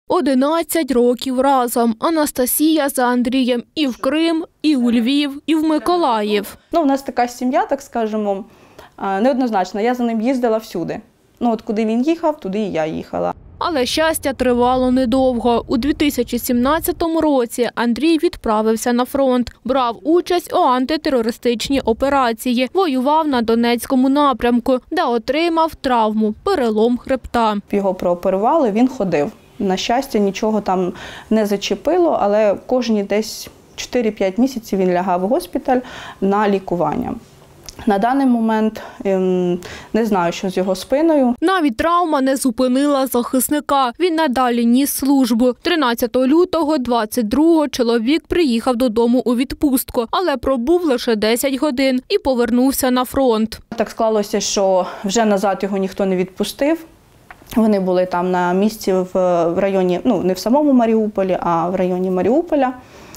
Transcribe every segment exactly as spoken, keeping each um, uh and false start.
одинадцять років разом. Анастасія за Андрієм і в Крим, і у Львів, і в Миколаїв. Ну, у нас така сім'я, так скажемо, неоднозначна. Я за ним їздила всюди. Ну, от куди він їхав, туди і я їхала. Але щастя тривало недовго. У дві тисячі сімнадцятому році Андрій відправився на фронт. Брав участь у антитерористичній операції. Воював на Донецькому напрямку, де отримав травму – перелом хребта. Його прооперували, він ходив. На щастя, нічого там не зачепило, але кожні десь чотири-п'ять місяців він лягав у госпіталь на лікування. На даний момент не знаю, що з його спиною. Навіть травма не зупинила захисника. Він надалі ніс службу. тринадцятого лютого двадцять другого чоловік приїхав додому у відпустку, але пробув лише десять годин і повернувся на фронт. Так склалося, що вже назад його ніхто не відпустив. Вони були там на місці в районі, ну не в самому Маріуполі, а в районі Маріуполя.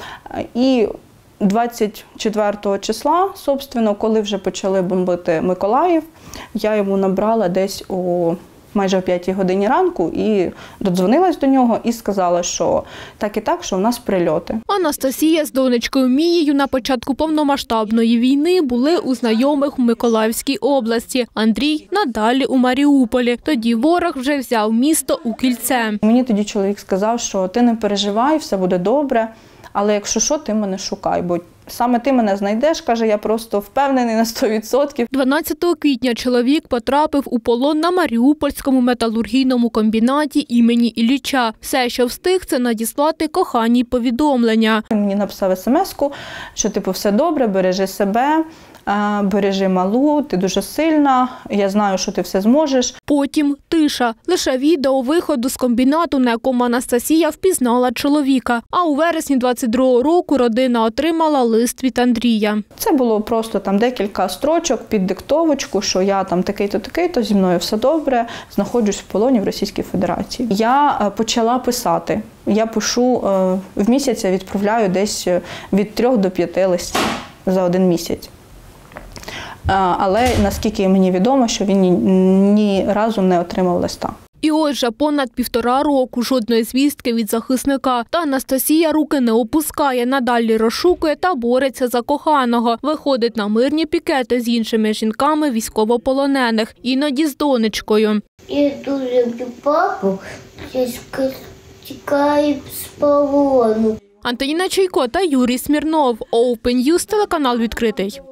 І двадцять четвертого числа, собственно, коли вже почали бомбити Миколаїв, я йому набрала десь о майже о п'ятій годині ранку і додзвонилась до нього і сказала, що так і так, що в нас прильоти. Анастасія з донечкою Мією на початку повномасштабної війни були у знайомих в Миколаївській області. Андрій надалі у Маріуполі. Тоді ворог вже взяв місто у кільце. Мені тоді чоловік сказав, що ти не переживай, все буде добре. Але якщо що, ти мене шукай, бо саме ти мене знайдеш, каже, я просто впевнений на сто відсотків. дванадцятого квітня чоловік потрапив у полон на Маріупольському металургійному комбінаті імені Ілліча. Все, що встиг, це надіслати коханій повідомлення. Він мені написав смс-ку, що типу все добре, бережи себе, бережи малу, ти дуже сильна, я знаю, що ти все зможеш. Потім тиша. Лише відео виходу з комбінату, на якому Анастасія впізнала чоловіка. А у вересні двадцять другого року родина отримала лист від Андрія. Це було просто там декілька строчок під диктовочку, що я там такий-то, такий-то, зі мною все добре, знаходжусь в полоні в Російській Федерації. Я почала писати. Я пишу, в місяць я відправляю десь від трьох до п'яти листів за один місяць. Але наскільки мені відомо, що він ні, ні разу не отримав листа. І ось вже понад півтора року жодної звістки від захисника. Та Анастасія руки не опускає, надалі розшукує та бореться за коханого. Виходить на мирні пікети з іншими жінками військовополонених, іноді з донечкою. Я дуже люблю папу, тікаю з полону. Антоніна Чайко та Юрій Смірнов. Open News, телеканал відкритий.